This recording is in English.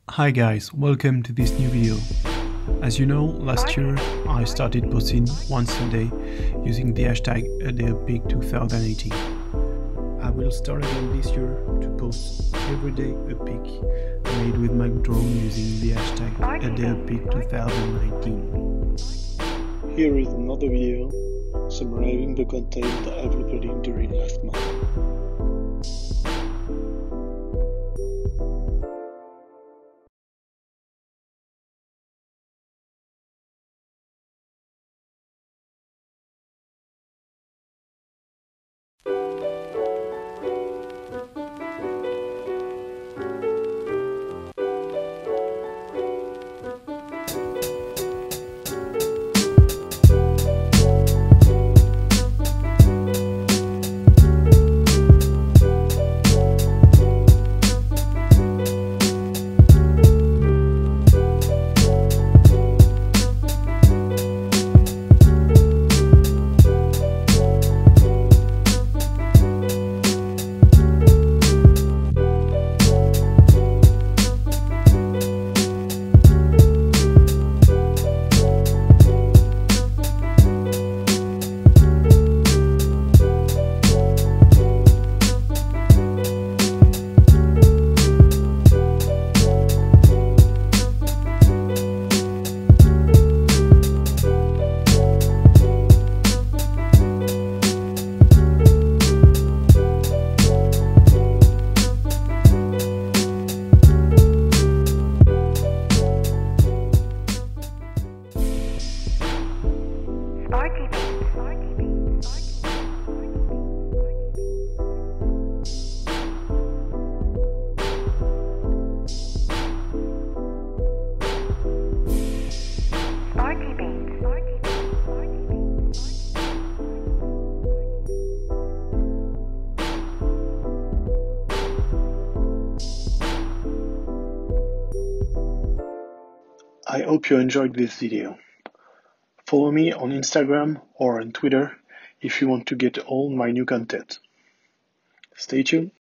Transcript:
Hi guys, welcome to this new video. As you know, last year I started posting once a day using the hashtag ADayOfPic2018. I will start again this year to post every day a pic made with my drone using the hashtag ADayOfPic2019. Here is another video summarizing the content I've uploaded during last month. I hope you enjoyed this video. Follow me on Instagram or on Twitter if you want to get all my new content. Stay tuned.